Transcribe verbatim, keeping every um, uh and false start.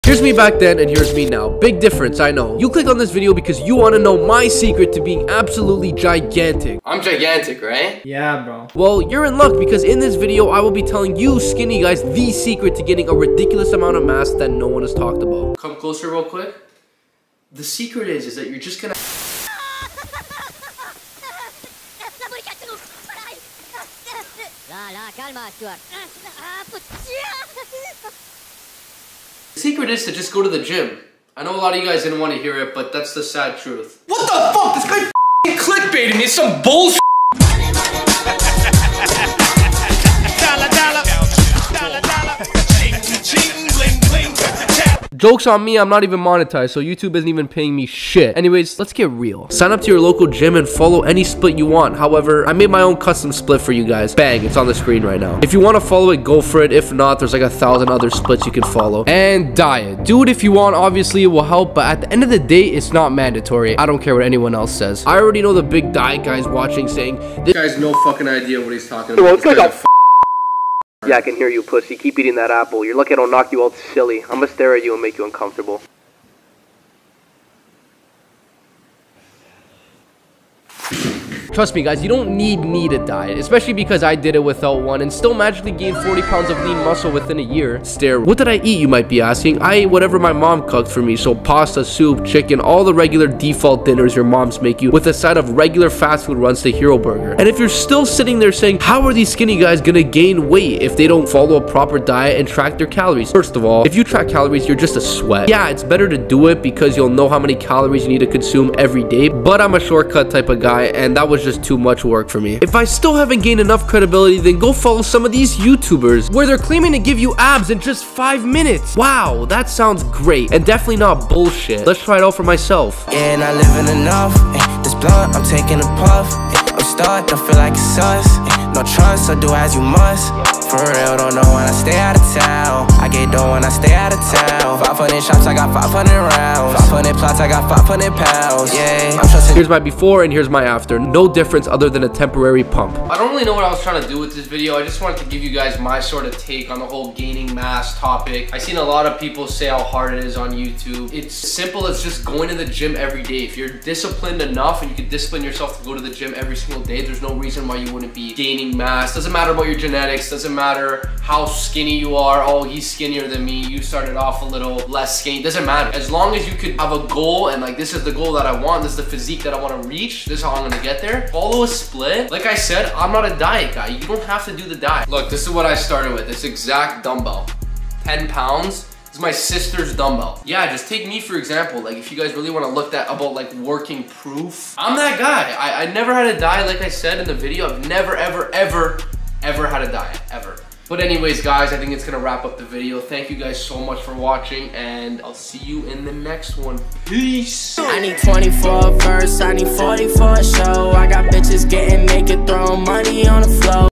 Here's me back then and here's me now. Big difference, I know. You click on this video because you want to know my secret to being absolutely gigantic. I'm gigantic, right? Yeah, bro. Well, you're in luck because in this video, I will be telling you skinny guys the secret to getting a ridiculous amount of mass that no one has talked about. Come closer real quick. The secret is, is that you're just gonna... The secret is to just go to the gym. I know a lot of you guys didn't want to hear it, but that's the sad truth. What the fuck? This guy f***ing clickbaiting me. It's some bullshit. Joke's on me, I'm not even monetized, so YouTube isn't even paying me shit. Anyways, let's get real. Sign up to your local gym and follow any split you want. However, I made my own custom split for you guys. Bang, it's on the screen right now. If you want to follow it, go for it. If not, there's like a thousand other splits you can follow. And diet. Do it if you want, obviously it will help, but at the end of the day, it's not mandatory. I don't care what anyone else says. I already know the big diet guys watching saying, this guy's no fucking idea what he's talking about. Yeah, I can hear you, pussy. Keep eating that apple. You're lucky I don't knock you out silly. I'm gonna stare at you and make you uncomfortable. Trust me guys, you don't need need a diet, especially because I did it without one and still magically gained forty pounds of lean muscle within a year. Stare, what did I eat, you might be asking? I ate whatever my mom cooked for me, so pasta, soup, chicken, all the regular default dinners your moms make you with a side of regular fast food runs to Hero Burger. And if you're still sitting there saying, how are these skinny guys gonna gain weight if they don't follow a proper diet and track their calories? First of all, if you track calories, you're just a sweat. Yeah, it's better to do it because you'll know how many calories you need to consume every day, but I'm a shortcut type of guy and that was just too much work for me. If I still haven't gained enough credibility, then go follow some of these YouTubers where they're claiming to give you abs in just five minutes. Wow, that sounds great and definitely not bullshit. Let's try it out for myself. Yeah, not living enough. This blunt, I'm taking a puff. I'm stuck, don't feel like it's us. No trust, so do as you must. For real, don't know when I stay out of town. I get dough when I stay out of town. five hundred shots, I got five hundred rounds. five hundred plots, I got five hundred pounds. Yeah, I'm trusting. Here's my before and here's my after. No difference other than a temporary pump. I don't really know what I was trying to do with this video. I just wanted to give you guys my sort of take on the whole gaining mass topic. I've seen a lot of people say how hard it is on YouTube. It's simple as just going to the gym every day. If you're disciplined enough and you can discipline yourself to go to the gym every single day, there's no reason why you wouldn't be gaining mass. Doesn't matter about your genetics, doesn't matter how skinny you are. Oh, he's skinnier than me, you started off a little less skinny. Doesn't matter. As long as you could have a goal and like, this is the goal that I want, this is the physique that I want to reach, this is how I'm gonna get there. Follow a split. Like I said, I'm not a diet guy. You don't have to do the diet. Look, this is what I started with, this exact dumbbell. ten pounds. This is my sister's dumbbell. Yeah, just take me for example. Like if you guys really want to look at about like working proof, I'm that guy. I, I never had a diet, like I said in the video. I've never, ever, ever, ever had a diet, ever. But anyways, guys, I think it's gonna wrap up the video. Thank you guys so much for watching, and I'll see you in the next one. Peace. I need twenty for a verse, I need forty for a show. I got bitches getting naked, throwing money on the floor.